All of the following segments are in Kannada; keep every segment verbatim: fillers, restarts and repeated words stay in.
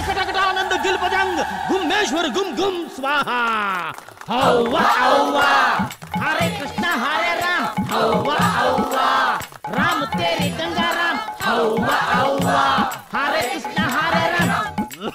ಕಟಕಟಾನಂದ ಗಿಲ್ಪದಂಗ್ ಗುಮ್ಮೇಶ್ವರ ಗುಮ್ ಗುಮ್ ಸ್ವಾಹ ಹೌವ ಹೌವ ಹರೇ ಕೃಷ್ಣ ಹರೇ ರಾಮ್ ಹೌವ ಹೌವ ರಾಮ್ ತೇರಿ ಗಂಗಾರಾಮ್ ಹೌವ ಹೌವ ಹರೇ ಕೃಷ್ಣ ಹರೇ ರಾಮ್.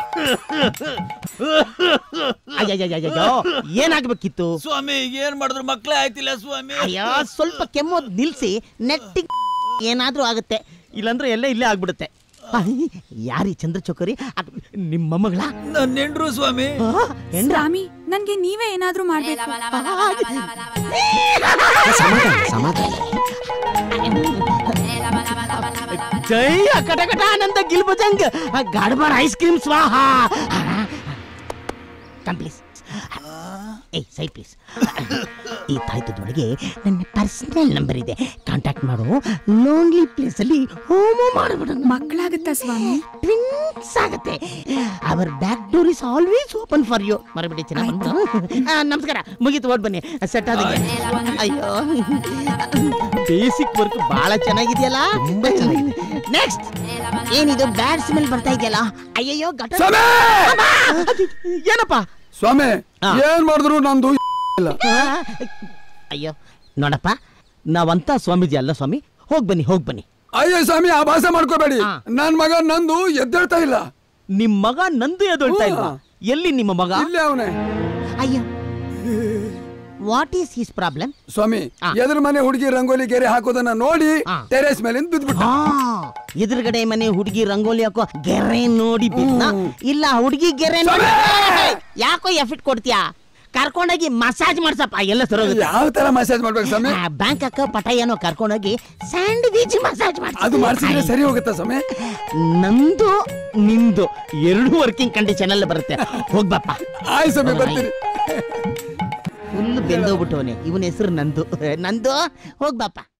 ಅಯ್ಯಯ್ಯಯ್ಯೋ ಏನಾಗ್ಬೇಕಿತ್ತು ಸ್ವಾಮಿ? ಏನ್ ಮಾಡಿದ್ರು ಮಕ್ಳೇ ಆಯ್ತಿಲ್ಲ ಸ್ವಾಮಿ. ಅಯ್ಯೋ ಸ್ವಲ್ಪ ಕೆಮ್ಮೋದ್ ನಿಲ್ಸಿ ನೆಟ್ಟಿಗೆ ಏನಾದ್ರೂ ಆಗುತ್ತೆ, ಇಲ್ಲಾಂದ್ರೆ ಎಲ್ಲ ಇಲ್ಲೇ ಆಗ್ಬಿಡುತ್ತೆ. ಯಾರಿ ಚಂದ್ರ ಚೌಕರಿ ನಿಮ್ಮ ಮಗಳ? ನನ್ನ ಹೆಂಡ್ರು ಸ್ವಾಮಿ. ಸ್ವಾಮಿ ನನ್ಗೆ ನೀವೇ ಏನಾದ್ರೂ ಮಾಡ್ಬೇಕು. ಜೈ ಕಟಕಟಾನಂದ ಗಿಲ್ಬಜಂಗ್ ಗಾಡ್ಬಾರ್ ಐಸ್ ಕ್ರೀಮ್ ಸ್ವಾಹ. Come please. ಏಯ್ ಸೈ ಪ್ಲೀಸ್. ಈ ತಾಯ್ತದೊಳಗೆ ನನ್ನ ಪರ್ಸನಲ್ ನಂಬರ್ ಇದೆ, ಕಾಂಟ್ಯಾಕ್ಟ್ ಮಾಡು. ಲೋನ್ಲಿ ಪ್ಲೇಸ್ ಅಲ್ಲಿ ಹೋಮೋ ಮಾಡಬಿಡೋಣ. ಮಕ್ಕಳಾಗುತ್ತಾ ಸ್ವಾಮಿ? ಟ್ವಿನ್ಸ್ ಆಗುತ್ತೆ. Our back door is always open for you. ಮರಬಿಡಿ ಚೆನ್ನಾಗಿ. ನಮಸ್ಕಾರ, ಮುಗೀತು, ಓಡ್ ಬನ್ನಿ. ಸೆಟ್ ಆದಂಗೆ. ಅಯ್ಯೋ ಬೇಸಿಕ್ ವರ್ಕ್ ಬಹಳ ಚೆನ್ನಾಗಿದೆಯಲ್ಲ. ತುಂಬಾ ಚೆನ್ನಾಗಿದೆ. ನೆಕ್ಸ್ಟ್ ಏನಿದು ಬ್ಯಾಡ್ ಸ್ಮೆಲ್ ಬರ್ತಾ ಇದೆಯಲ್ಲ? ಅಯ್ಯಯ್ಯೋ ಗಟ. ಏನಪ್ಪ ಸ್ವಾಮಿ ಏನ್ ಮಾಡಿದ್ರು ನಂದು ಇಲ್ಲ. ಅಯ್ಯೋ ನೋಡಪ್ಪ, ನಾವಂತ ಸ್ವಾಮೀಜಿ ಅಲ್ಲ ಸ್ವಾಮಿ. ಹೋಗ್ ಬನ್ನಿ ಹೋಗ್ ಬನ್ನಿ. ಅಯ್ಯೋ ಸ್ವಾಮಿ ಆಭಾಸ ಮಾಡ್ಕೋಬೇಡಿ. ನನ್ ಮಗ ನಂದು ಎದ್ದೇಳ್ತಾ ಇಲ್ಲ. ನಿಮ್ ಮಗ ನಂದು ಎದ್ದೇಳ್ತಾ ಇಲ್ಲ? ಎಲ್ಲಿ ನಿಮ್ಮ ಮಗ? ಇಲ್ಲೇ ಅವನೇ. ಅಯ್ಯೋ ವಾಟ್ ಈಸ್ ಹಿಸ್ ಪ್ರಾಬ್ಲಮ್? ಸ್ವಾಮಿ ಎದುರು ಮನೆ ಹುಡುಗಿ ರಂಗೋಲಿ ಗೆರೆ ಹಾಕೋದನ್ನ ನೋಡಿ ಟೆರೇಸ್ ಮೇಲೆ ಬಿದ್ಬಿಟ್ಟ. ಎದುರುಗಡೆ ಮನೆ ಹುಡುಗಿ ರಂಗೋಲಿ ಹಾಕೋ ಗೆರೆ ನೋಡಿ ಬಿದ್ದ? ಇಲ್ಲ ಹುಡುಗಿ ಗೆರೆ ಯಾಕೋ ಎಫೆಕ್ಟ್ ಕೊಡ್ತೀಯಾ? ಕರ್ಕೊಂಡೋಗಿ ಮಸಾಜ್ ಮಾಡ್ಸಪ್ಪ, ಎಲ್ಲ ಸರೋಗುತ್ತೆ. ಯಾವ ತರ ಮಸಾಜ್ ಮಾಡ್ಬೇಕು ಸ್ವಾಮಿ? ಬ್ಯಾಂಕ್ ಅಕ್ಕ ಪಟ ಏನೋ ಕರ್ಕೊಂಡೋಗಿ ಸ್ಯಾಂಡ್ವಿಚ್ ಮಸಾಜ್ ಮಾಡಿ. ಅದು ಮಾಡಿಸಿದ್ರೆ ಸರಿ ಹೋಗುತ್ತಾ ಸ್ವಾಮಿ? ನಂದು ನಿಂದು ಎರಡು ವರ್ಕಿಂಗ್ ಕಂಡೀಷನ್ ಅಲ್ಲಿ ಬರುತ್ತೆ. ಹೋಗ್ಬಪ್ಪ. ಆಯ್ ಸ್ವಾಮಿ ಬರ್ತೀನಿ. ಫುಲ್ ಬೆಂದೋಗ್ಬಿಟ್ಟವನೆ. ಇವನ ಹೆಸರು ನಂದು. ನಂದು ಹೋಗ್ಬಪ್ಪ.